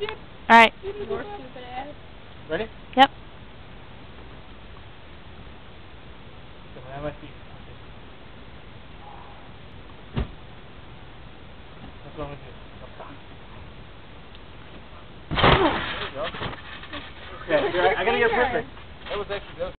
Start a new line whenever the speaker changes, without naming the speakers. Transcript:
Alright.
More stupid ass.
Ready?
Yep.
So I have my feet. What's wrong with you? There you go. Okay, I gotta get perfect. That was actually good.